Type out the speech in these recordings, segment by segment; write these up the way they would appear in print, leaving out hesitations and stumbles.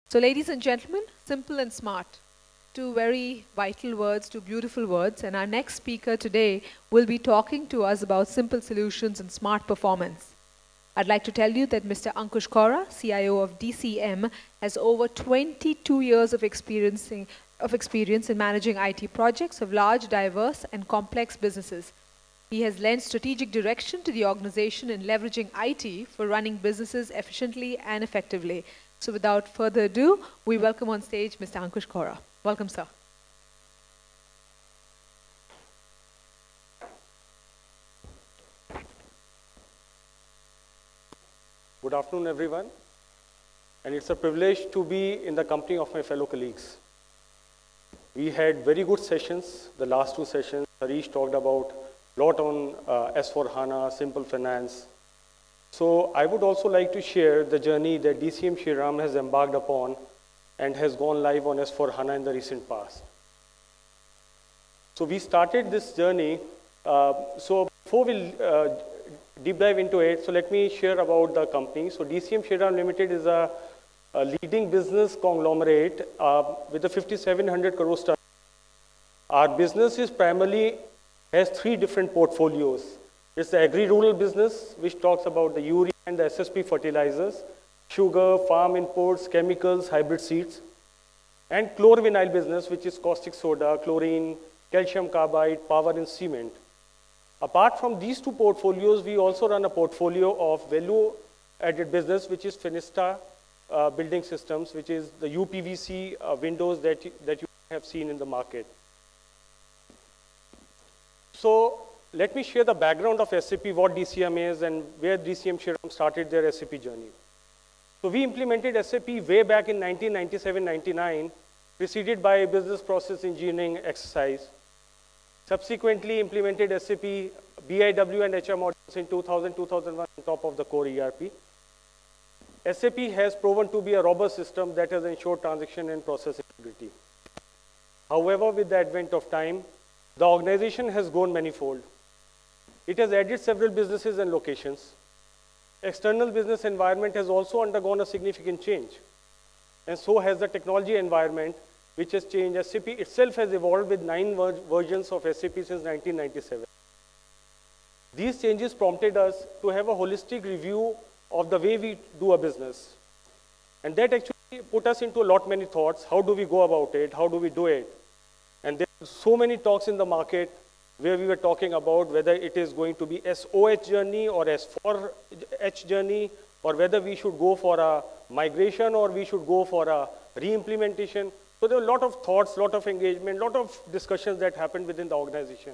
So ladies and gentlemen, simple and smart. Two very vital words, two beautiful words. And our next speaker today will be talking to us about simple solutions and smart performance. I'd like to tell you that Mr. Ankush Kaura, CIO of DCM, has over 22 years of experience in managing IT projects of large, diverse, and complex businesses. He has lent strategic direction to the organization in leveraging IT for running businesses efficiently and effectively. So without further ado, we welcome on stage Mr. Ankush Kaura. Welcome, sir. Good afternoon, everyone. And it's a privilege to be in the company of my fellow colleagues. We had very good sessions, the last two sessions. Harish talked about a lot on S4HANA, Simple Finance. So I would also like to share the journey that DCM Shriram has embarked upon and has gone live on S4HANA in the recent past. So we started this journey. So before we deep dive into it, so let me share about the company. So DCM Shriram Limited is a leading business conglomerate with a 5,700 crore turnover. Our business is primarily has three different portfolios. It's the agri-rural business, which talks about the urea and the SSP fertilizers, sugar, farm inputs, chemicals, hybrid seeds, and chlorovinyl business, which is caustic soda, chlorine, calcium carbide, power and cement. Apart from these two portfolios, we also run a portfolio of value-added business, which is Finista Building Systems, which is the UPVC windows that you have seen in the market. So let me share the background of SAP, what DCM is, and where DCM Shriram started their SAP journey. So we implemented SAP way back in 1997-99, preceded by a business process engineering exercise. Subsequently implemented SAP BIW and HR modules in 2000-2001 on top of the core ERP. SAP has proven to be a robust system that has ensured transaction and process integrity. However, with the advent of time, the organization has grown manifold. It has added several businesses and locations. External business environment has also undergone a significant change. And so has the technology environment, which has changed. SAP itself has evolved with 9 versions of SAP since 1997. These changes prompted us to have a holistic review of the way we do a business. And that actually put us into a lot many thoughts. How do we go about it? How do we do it? And there are so many talks in the market where we were talking about whether it is going to be SOH journey or S4H journey, or whether we should go for a migration or we should go for a re-implementation. So there were a lot of thoughts, a lot of engagement, a lot of discussions that happened within the organization.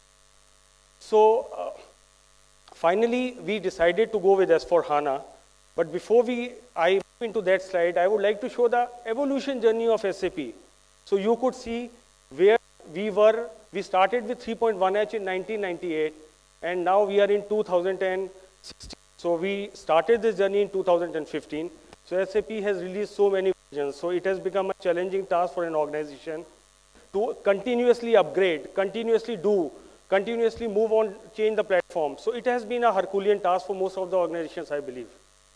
So finally, we decided to go with S4HANA. But before I move into that slide, I would like to show the evolution journey of SAP. So you could see where we were. We started with 3.1H in 1998, and now we are in 2016. So we started this journey in 2015. So SAP has released so many versions. So it has become a challenging task for an organization to continuously upgrade, continuously move on, change the platform. So it has been a Herculean task for most of the organizations, I believe.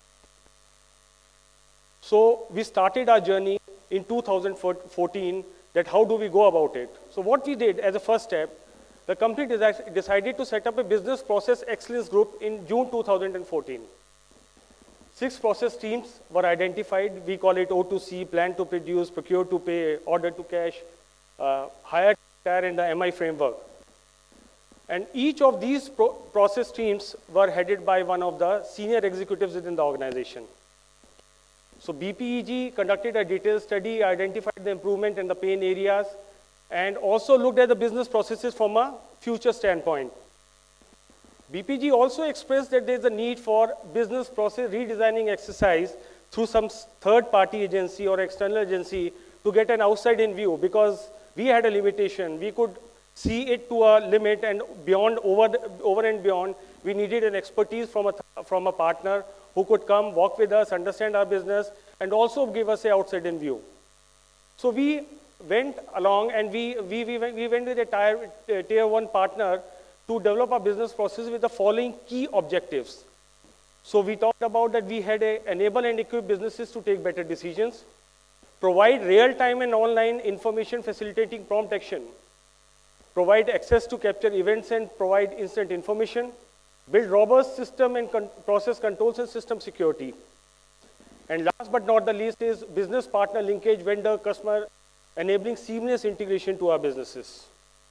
So we started our journey in 2014, that how do we go about it? So what we did as a first step, the company decided to set up a business process excellence group in June 2014. 6 process teams were identified. We call it O2C, plan to produce, procure to pay, order to cash, hire to retire, and the MI framework. And each of these process teams were headed by one of the senior executives within the organization. So BPEG conducted a detailed study, identified the improvement and the pain areas, and also looked at the business processes from a future standpoint. BPG also expressed that there is a need for business process redesigning exercise through some third-party agency or external agency to get an outside-in view, because we had a limitation. We could see it to a limit, and beyond, over and beyond, we needed an expertise from a partner who could come, walk with us, understand our business, and also give us an outside-in view. So we went along, and we went with a tier 1 partner to develop our business process with the following key objectives. So we talked about that we had to enable and equip businesses to take better decisions. provide real-time and online information facilitating prompt action, provide access to capture events and provide instant information, build robust system and process controls and system security. And last but not the least is business partner linkage, vendor, customer, enabling seamless integration to our businesses.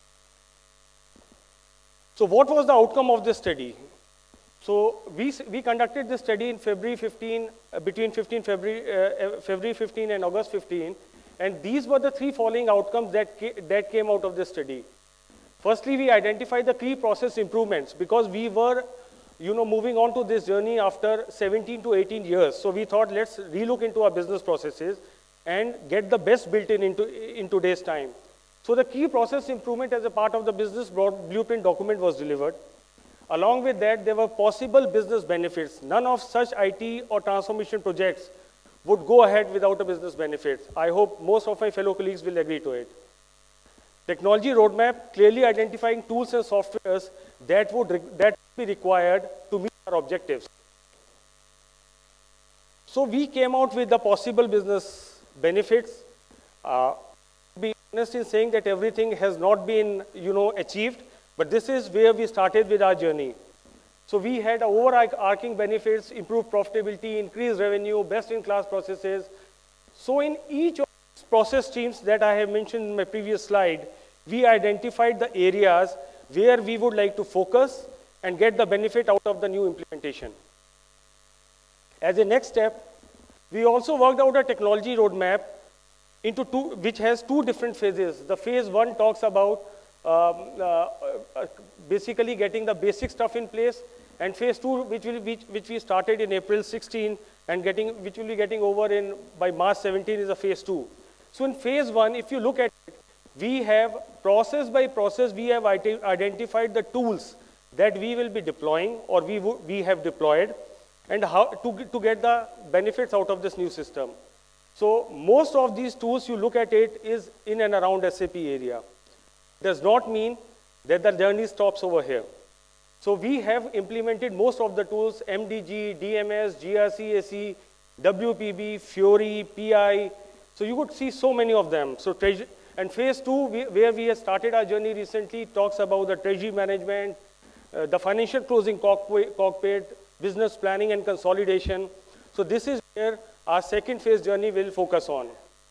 So what was the outcome of this study? So we conducted this study in February 15, between February 15 and August 15, and these were the three following outcomes that came out of this study. Firstly, we identified the key process improvements because we were, moving on to this journey after 17 to 18 years. So we thought, let's relook into our business processes and get the best built in today's time. So the key process improvement as a part of the business blueprint document was delivered. Along with that, there were possible business benefits. None of such IT or transformation projects would go ahead without a business benefit. I hope most of my fellow colleagues will agree to it. Technology roadmap, clearly identifying tools and softwares that would be required to meet our objectives. So we came out with the possible business benefits. To be honest in saying that everything has not been, achieved, but this is where we started with our journey. So we had overarching benefits, improved profitability, increased revenue, best-in-class processes. So in each of these process streams that I have mentioned in my previous slide, we identified the areas where we would like to focus and get the benefit out of the new implementation. As a next step, we also worked out a technology roadmap which has two different phases. The phase one talks about basically getting the basic stuff in place, and phase two, which we started in April 16 and which will be getting over by March 17 is a phase two. So in phase one, if you look at it, we have process by process, we have identified the tools that we will be deploying or we have deployed and how to get the benefits out of this new system. So most of these tools, you look at it, is in and around SAP area. Does not mean that the journey stops over here. So we have implemented most of the tools, MDG, DMS, GRC, ACE, WPB, Fiori, PI. So you could see so many of them. So and phase two, where we have started our journey recently, talks about the treasury management, the financial closing cockpit, business planning and consolidation. So this is where our second phase journey will focus on.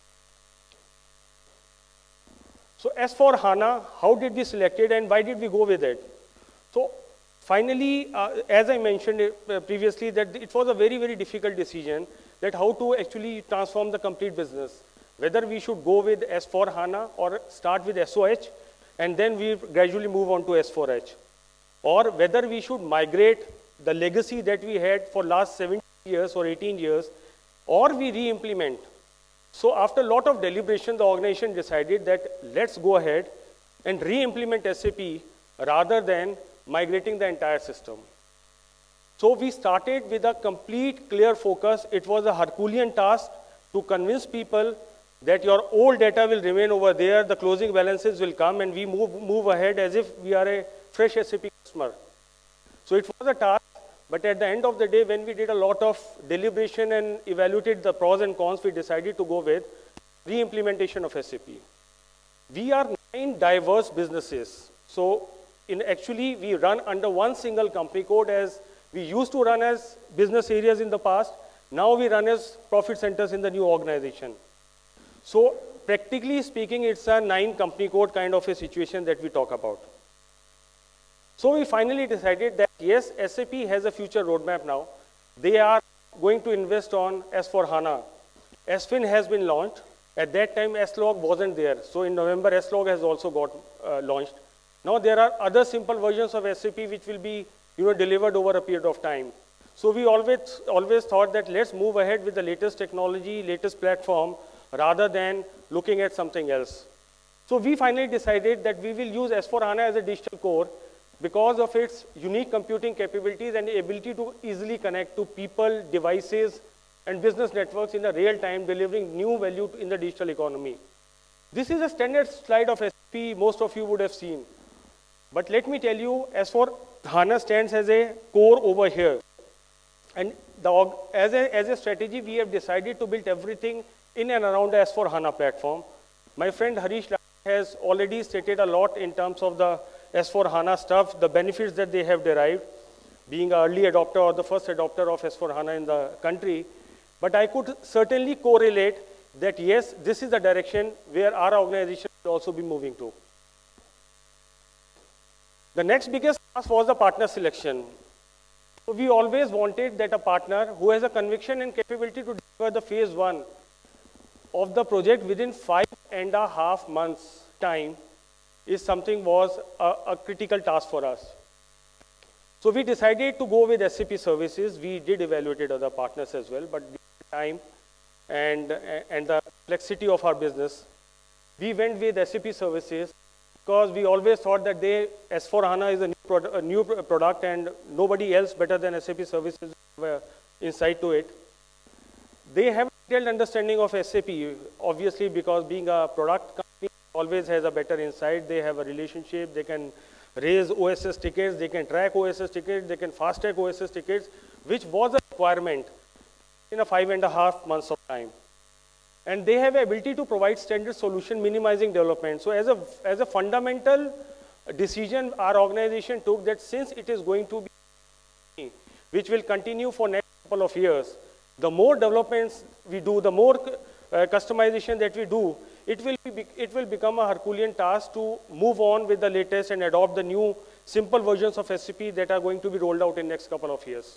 So S/4HANA, how did we select it and why did we go with it? So finally, as I mentioned previously, that it was a very, very difficult decision that how to actually transform the complete business. Whether we should go with S/4HANA or start with SOH and then we gradually move on to S/4H. Or whether we should migrate the legacy that we had for last 17 years or 18 years, or we re-implement. So after a lot of deliberation, the organization decided that let's go ahead and re-implement SAP rather than migrating the entire system. So we started with a complete clear focus. It was a Herculean task to convince people that your old data will remain over there, the closing balances will come, and we move ahead as if we are a fresh SAP customer. So it was a task, but at the end of the day, when we did a lot of deliberation and evaluated the pros and cons, we decided to go with re-implementation of SAP. We are 9 diverse businesses. So actually, we run under one single company code, as we used to run as business areas in the past. Now we run as profit centers in the new organization. So practically speaking, it's a 9 company code kind of a situation that we talk about. So we finally decided that yes, SAP has a future roadmap now. They are going to invest on S/4HANA. SFIN has been launched. At that time, S-Log wasn't there. So in November, S-Log has also got launched. Now there are other simple versions of SAP which will be delivered over a period of time. So we always thought that let's move ahead with the latest technology, latest platform, rather than looking at something else. So we finally decided that we will use S/4HANA as a digital core because of its unique computing capabilities and the ability to easily connect to people, devices, and business networks in a real time, delivering new value in the digital economy. This is a standard slide of SAP most of you would have seen. But let me tell you, S/4HANA stands as a core over here. And as a strategy, we have decided to build everything in and around the S4HANA platform. My friend Harish has already stated a lot in terms of the S4HANA stuff, the benefits that they have derived, being an early adopter or the first adopter of S4HANA in the country. But I could certainly correlate that yes, this is the direction where our organization will also be moving to. The next biggest task was the partner selection. So we always wanted that a partner who has a conviction and capability to deliver the phase 1 of the project within 5.5 months time is something was a critical task for us. So we decided to go with SAP services. We did evaluate other partners as well, but due to time and the complexity of our business, we went with SAP services because we always thought that S4HANA is a new product and nobody else better than SAP services have insight to it. They have a detailed understanding of SAP, obviously, because being a product company always has a better insight. They have a relationship, they can raise OSS tickets, they can track OSS tickets, they can fast track OSS tickets, which was a requirement in a 5.5 months of time. And they have the ability to provide standard solution, minimizing development. So as a fundamental decision, our organization took that since it is going to be, which will continue for next couple of years, the more developments we do, the more customization that we do, it will become a Herculean task to move on with the latest and adopt the new simple versions of SAP that are going to be rolled out in next couple of years.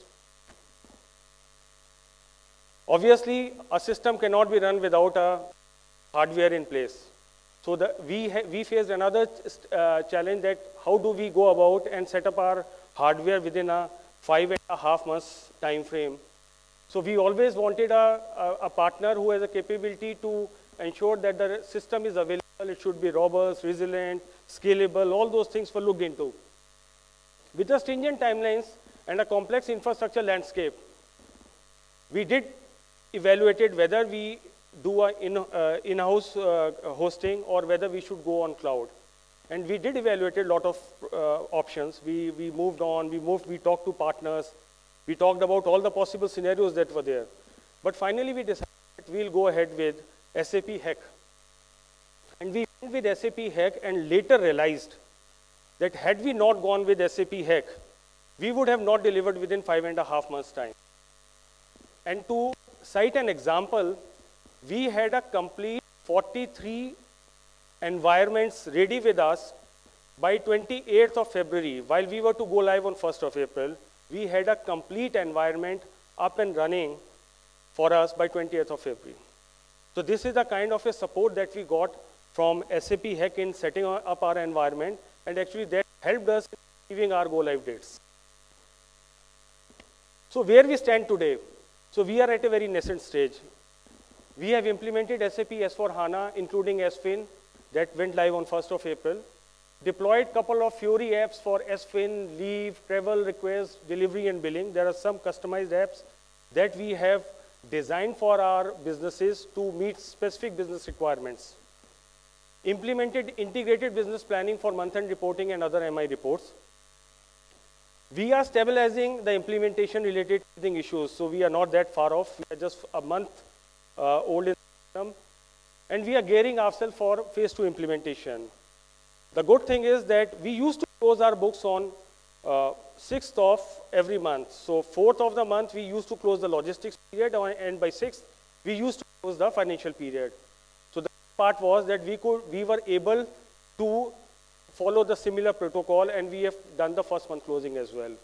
Obviously, a system cannot be run without a hardware in place. So we faced another challenge, that how do we go about and set up our hardware within a 5.5 months time frame. So we always wanted a partner who has a capability to ensure that the system is available, it should be robust, resilient, scalable, all those things were looked into. With the stringent timelines and a complex infrastructure landscape, we did evaluated whether we do a in-house hosting or whether we should go on cloud. And we did evaluate a lot of options. We moved on, we talked to partners, we talked about all the possible scenarios that were there. But finally we decided that we'll go ahead with SAP HEC. And we went with SAP HEC and later realized that had we not gone with SAP HEC, we would have not delivered within 5.5 months time. And to cite an example, we had a complete 43 environments ready with us by 28th of February. While we were to go live on 1st of April, we had a complete environment up and running for us by 20th of February. So this is the kind of a support that we got from SAP HEC in setting up our environment, and actually that helped us in achieving our go live dates. So where we stand today? So we are at a very nascent stage. We have implemented SAP S4HANA, including SFIN, that went live on 1st of April. Deployed a couple of Fiori apps for SFIN, leave, travel request, delivery, and billing. There are some customized apps that we have designed for our businesses to meet specific business requirements. Implemented integrated business planning for month-end reporting and other MI reports. We are stabilizing the implementation related issues, so we are not that far off. We are just a month old in the system, and we are gearing ourselves for phase 2 implementation. The good thing is that we used to close our books on 6th of every month. So 4th of the month, we used to close the logistics period, and by 6th, we used to close the financial period. So the part was that we were able to follow the similar protocol, and we have done the first month closing as well.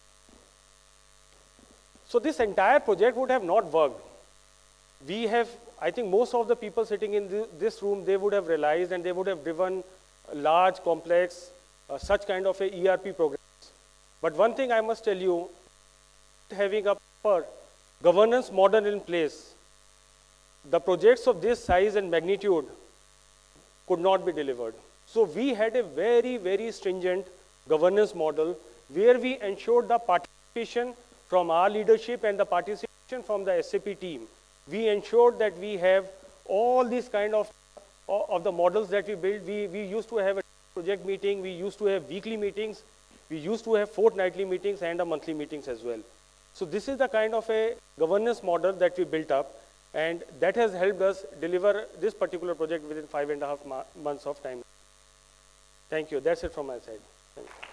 So this entire project would have not worked. We have, I think most of the people sitting in this room, they would have realized and they would have driven large, complex, such kind of a ERP programs. But one thing I must tell you, having a proper governance model in place, the projects of this size and magnitude could not be delivered. So we had a very, very stringent governance model where we ensured the participation from our leadership and the participation from the SAP team. We ensured that we have all these kind of the models that we built. We used to have a project meeting, we used to have weekly meetings, we used to have fortnightly meetings and monthly meetings as well. So this is the kind of a governance model that we built up. And that has helped us deliver this particular project within 5.5 months of time. Thank you. That's it from my side. Thank you.